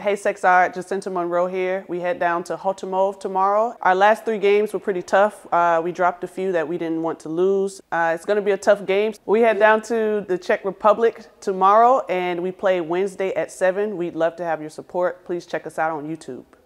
Hey Sexart, Jacinta Monroe here. We head down to Hotomov tomorrow. Our last 3 games were pretty tough. We dropped a few that we didn't want to lose. It's going to be a tough game. We head down to the Czech Republic tomorrow and we play Wednesday at 7. We'd love to have your support. Please check us out on YouTube.